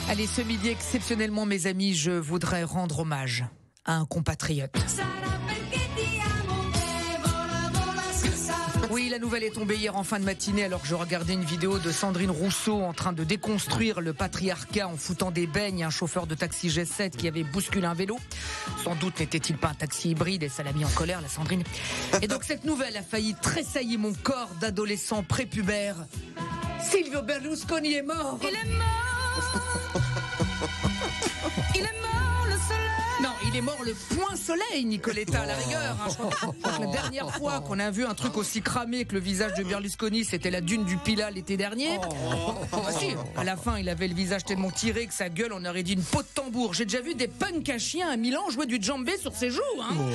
Allez, ce midi, exceptionnellement, mes amis, je voudrais rendre hommage à un compatriote. Oui, la nouvelle est tombée hier en fin de matinée alors que je regardais une vidéo de Sandrine Rousseau en train de déconstruire le patriarcat en foutant des beignes à un chauffeur de taxi G7 qui avait bousculé un vélo. Sans doute n'était-il pas un taxi hybride et ça l'a mis en colère, la Sandrine. Et donc cette nouvelle a failli tressaillir mon corps d'adolescent prépubère. Silvio Berlusconi est mort. Il est mort. Il est mort, le soleil. Non, il est mort le point soleil, Nicoletta, à la rigueur. Je crois que la dernière fois qu'on a vu un truc aussi cramé que le visage de Berlusconi, c'était la dune du Pilat l'été dernier. Bah si, à la fin, il avait le visage tellement tiré que sa gueule, on aurait dit une peau de tambour. J'ai déjà vu des punks à chiens à Milan jouer du djembé sur ses joues.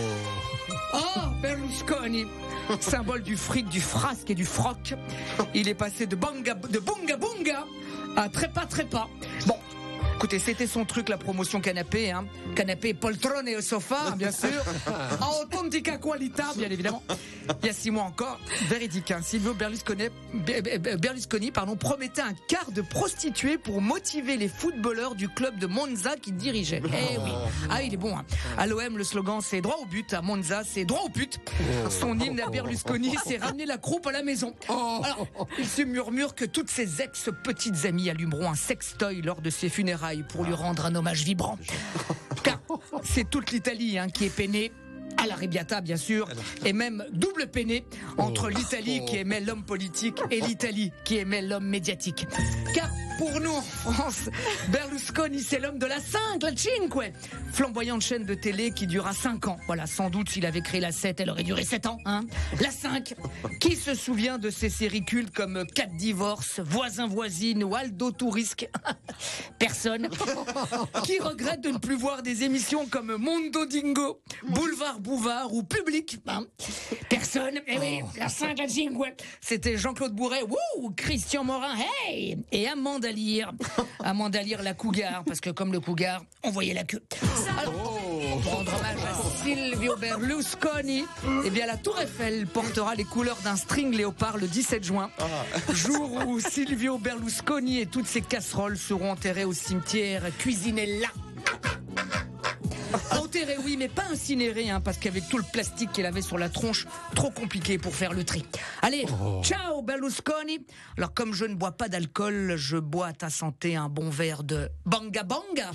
Oh, Berlusconi, symbole du fric, du frasque et du froc. Il est passé de bunga bunga à trépas trépas. Bon. Écoutez, c'était son truc, la promotion canapé, Canapé, poltrone et sofa, bien sûr. En authentica qualità, bien évidemment. Il y a 6 mois encore, véridique, Silvio Berlusconi, promettait un quart de prostituée pour motiver les footballeurs du club de Monza qu'il dirigeait. Eh oui. Ah, il est bon, À l'OM, le slogan, c'est droit au but. À Monza, c'est droit au but. Son hymne à Berlusconi, c'est ramener la croupe à la maison. Alors, il se murmure que toutes ses ex-petites amies allumeront un sextoy lors de ses funérailles pour lui rendre un hommage vibrant. Car c'est toute l'Italie qui est peinée à l'Arrabbiata, bien sûr, et même double peiné entre l'Italie qui aimait l'homme politique et l'Italie qui aimait l'homme médiatique. Car pour nous en France, Berlusconi c'est l'homme de la 5, la cinque, flamboyante chaîne de télé qui dura 5 ans. Voilà, sans doute s'il avait créé la 7, elle aurait duré 7 ans. La 5, qui se souvient de ces séries cultes comme 4 divorces, Voisin-voisine ou Aldo Tourisque? Personne. Qui regrette de ne plus voir des émissions comme Mondo Dingo, Boulevard Bouvard ou Public? Personne. Eh oui, la 5, la 5, c'était Jean-Claude Bourret, Christian Morin, hey, et Amanda Lear. Amanda Lear, la cougar, parce que comme le cougar, on voyait la queue. Alors, pour rendre hommage à Silvio Berlusconi, eh bien la Tour Eiffel portera les couleurs d'un string léopard le 17 juin, jour où Silvio Berlusconi et toutes ses casseroles seront enterrées au cimetière Cuisinella. Enterré, oui, mais pas incinéré, parce qu'avec tout le plastique qu'il avait sur la tronche, trop compliqué pour faire le tri. Allez, ciao Berlusconi. Alors comme je ne bois pas d'alcool, je bois à ta santé un bon verre de banga banga.